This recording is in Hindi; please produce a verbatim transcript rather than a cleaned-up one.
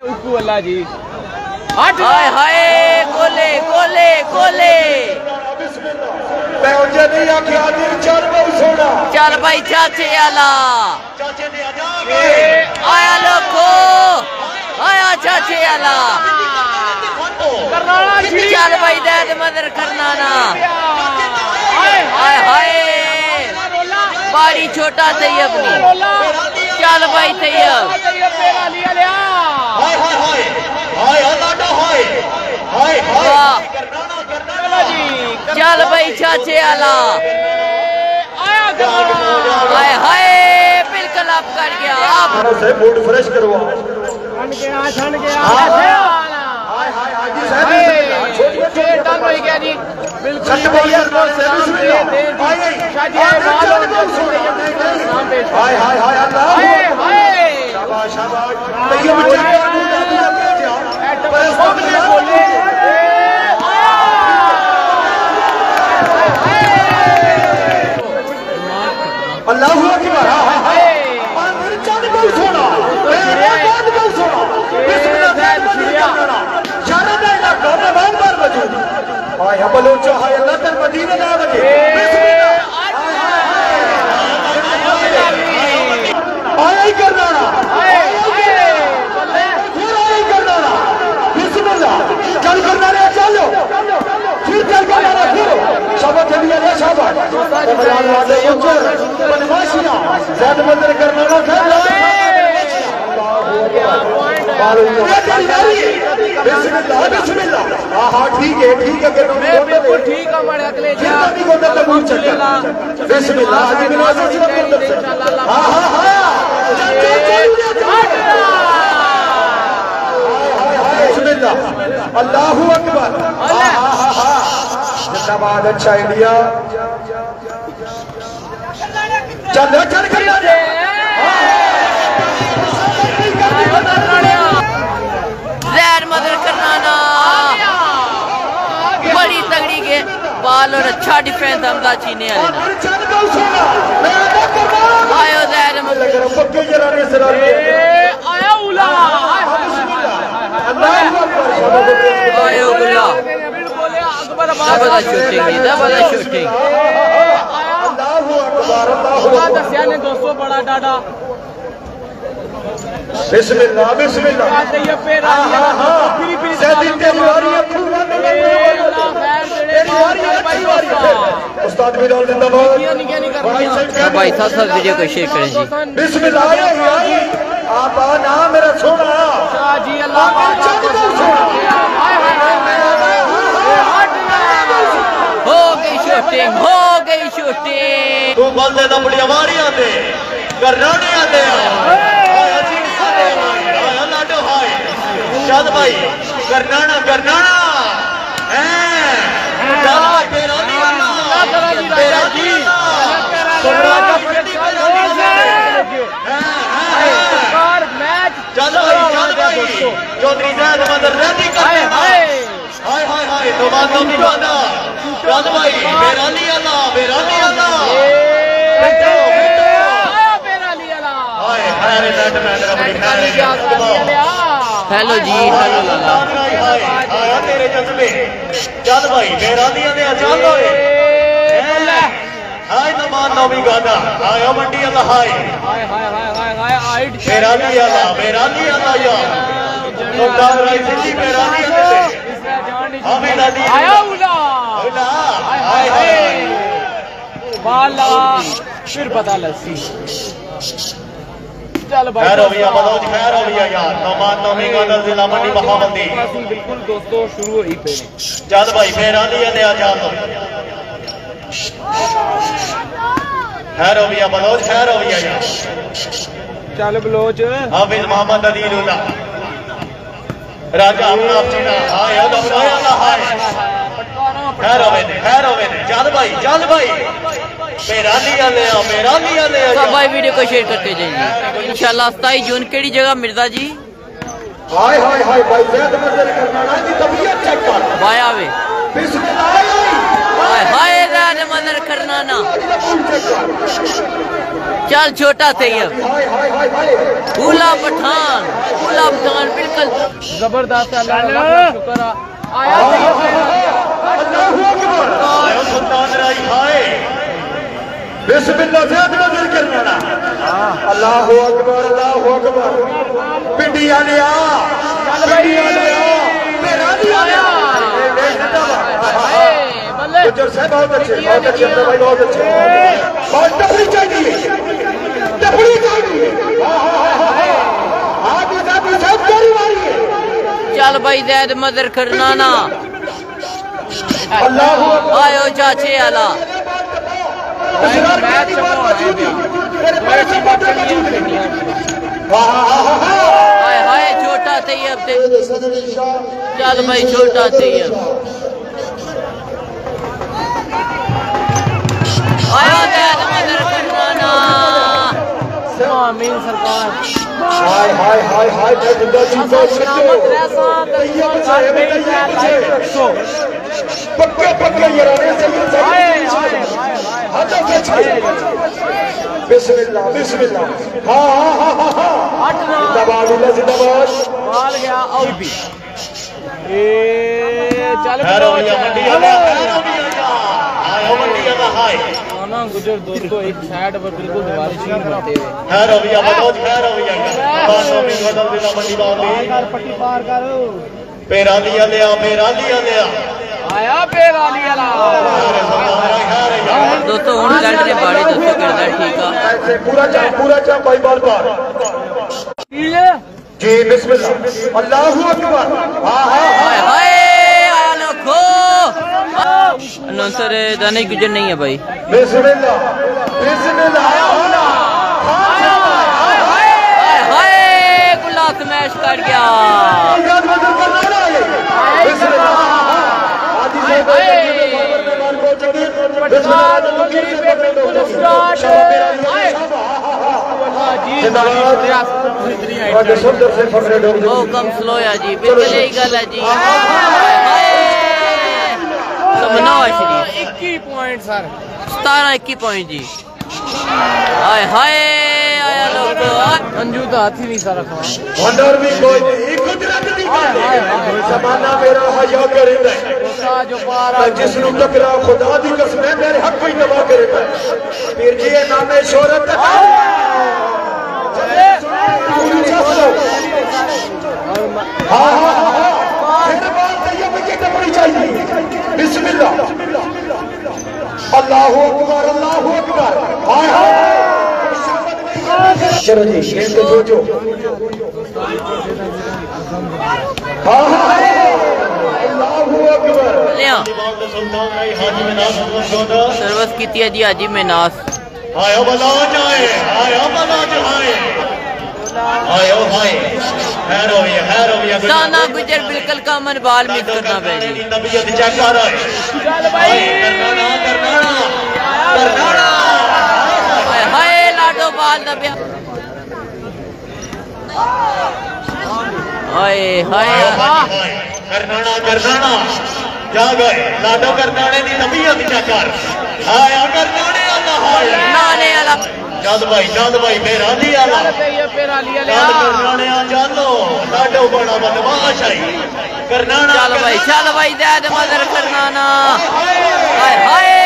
अल्लाह जी। हाय हाय गोले गोले गोले। चल भाई चाचे आला आया लोगो आया चाचे आला। चल भाई दैद मदर करना ना। हाय हाय बाड़ी छोटा थी अपनी। चल भाई तैयब चल भाई चाचे आला। हाय हाय बिल्कुल आप कर गया आप से मूड फ्रेश करवा छन गया छन गया हाय हाय हाय जी साहब डन हो गया जी बिल्कुल हाय हाय हाय अल्लाह शाबाश शाबाश तैयब बोले अल्लाह अकबर अंदर चल बहुत सोना मेरा बात बहुत सोना बिस्मिल्लाह शारा दे इलाका में बार बार मौजूद हाय बलोच हाय अल्लाह तेरे मदीने ना लगे बिस्मिल्लाह आया ही करना आया ही करना बिस्मिल्लाह चल करना रे चलो फिर चल करना रे फिर शाबाश चलिए रे शाबाश इमरान वाले ऊपर बनवासियां ज़्यादा मंदिर करना ना बिस्मिल्लाह बिस्मिल्लाह हां हां ठीक है ठीक है बिल्कुल ठीक है हमारे अगले जा बिस्मिल्लाह बिस्मिल्लाह हाजी नवाज इंशाल्लाह हां हां हां बिस्मिल्लाह अल्लाहू अकबर हां हां हां जिंदाबाद अच्छा इंडिया चल चल कर दे जहर मदर करना ना बड़ी तगड़ी के बाल और अच्छा डिफेंस हमदा चीने वाले आयो जहर मदर आया उला आयो उला जबरदस्त शूटिंग जबरदस्त शूटिंग दसिया ने दोस्तों बड़ा डाडा बिस्मिल्लाह बिस्मिल्लाह उस्ताद बिलाल जिंदाबाद भाई साथ साथ वीडियो को शेयर करें जी। बिस्मिल्लाह आप ना मेरा सोना जी अल्लाह हो गई शूटिंग हो गई शूटिंग। तू बंदे दा बड़ी आवारी आते करनाने आते लाडो हाय चल भाई करनाना करनाना चल भाई बेरानी बेरानी चल भाई चल भाई चौधरी ज़ैद मदर रेडी कर हाय हाय हाय हाय तो बात तो नहीं माना चल भाई बेरानी अल्लाह बेरानी अल्लाह बेटो बेटो बेरानी अल्लाह हाय हाय रे नेट में तेरा बड़ी खैर हेलो जी हेलो लाला आया तेरे जज्बे चल भाई बेरानी ने चल ओए हाय नमान नौमी गाना आया मंडी अल्लाह हाय हाय हाय हाय हाय हाय बेरानी अल्लाह बेरानी अल्लाह यार तो दाव राई सिटी बेरानी अल्लाह हमें दादी आया उला उला हाय हाय बाला फिर पता लसी चल भाई खैर हो गया बलोच खैर हो गया यार नौमान नौमी गाना जिला मंडी महाबंदी बिल्कुल दोस्तों शुरू ही पे चल भाई बेरानी ने आ जा खैर हो गया बलोच खैर हो गया यार चल बलोच हाफिज मोहम्मद अदीलुल्लाह राजा अपना अपना हाय अल्लाह हाय खैर होवे ने खैर होवे ने चल भाई चल भाई बेरानी वाले आ बेरानी वाले आ सब भाई वीडियो को शेयर करते जाइए इंशाल्लाह सताईस जून केड़ी जगह मिर्जा जी हाय हाय हाय भाई ज़ैद मदर करना की तबीयत चेक कर भाई आवे बिस्मिल्लाह हाय हाय जैद मदर करना ना। चल छोटा तैयब। भूला पठान, भूला पठान बिल्कुल जबरदस्त। अल्लाह शुक्र आया। बिस्मिल्लाह ज़ैद नजर करना ना। अल्लाह अकबर, अल्लाह अकबर। पिंडी वाले आ, पिंडी वाले आ, मेरा भी आया। गुजर साहब बहुत अच्छे, बहुत अच्छे भाई, बहुत अच्छे। बहुत टपड़ी चाहिए, टपड़ी चाहिए। हाँ भी साहब सब करी वाली है। चल भाई ज़ैद मदर करना ना। अल्लाह आयो चाचे आला। हाय हाय छोटा तैयब दे। चल भाई छोटा तैयब आया ज़ैद मदर करना ना। आमीन सरकार। हाय हाय हाय हाय मैं जिंदा चीज़ पक्के पक्के याराने से बिस्मिल्लाह बिस्मिल्लाह। हाँ हाँ हाँ हाँ हाँ जिंदाबाद जिंदाबाद। मार गया और भी ए चल ना गुजर दोस्तों एक साइड पर बिल्कुल दीवारी शीर बनते हुए पट्टी पार करो। पेरा लिया लिया पेरा लिया लिया आया पेरा लिया दोस्तों हूँ लड़ रहे बाड़ी दोस्तों करदा ठीक है। पूरा चाह पूरा चाह भाई बार बार जी बिस्मिल्लाह अल्लाहू अकबर। हाँ हाँ हाय हाय आलोखो अनसर दाने गुजर नहीं है भाई। बिस्मिल्लाह बिस्मिल्लाह हाय हाय गुल्ला स्मैश कर गया। ओ कम स्लो है जी बिल्कुल यही गल है जी। इक्की पॉइंट सर सतारह इक्की पॉइंट जी। हाय हाय आया लोग अंजू तो हाथ ही नहीं सारा खाना वंडर भी कोई नहीं कुदरत दी बात है। ज़माना मेरा हया करेंदा है जो पार जिसनु टकरा खुदा दी कसम है मेरे हक कोई तबाह करेगा। फिर जी ये नामे शोहरत हाँ हाँ हाँ फिर बात तैयब की टपड़ी चाहिए। बिस्मिल्लाह अल्लाहू अकबर अल्लाहू अकबर। हाय हाय चलो जी गेम पे जो जो हाँ हाँ अल्लाहू अकबर। सर्वस की थी जी हाजी में नास आयो बला जाए आयो बला जाए आयो हाय खैर हो गया खैर हो गया। साना गुजर बिल्कुल का मन बाल मिस करना पड़ेगी। तबीयत चेक कर रहा है चल भाई करना करना करना हाय हाय लाडो बाल दबया। हाय हाय करना करना क्या गए लाडो करनाने दी तबीयत चेक कर आया करनाने अल्लाह हाय नाने वाला चल भाई चल भाई मेरा लिया ला पेरा लिया चल करनाने आ चलो लाडो बड़ा बदमाश है करना चल भाई चल भाई ज़ैद मदर करना ना। हाय हाय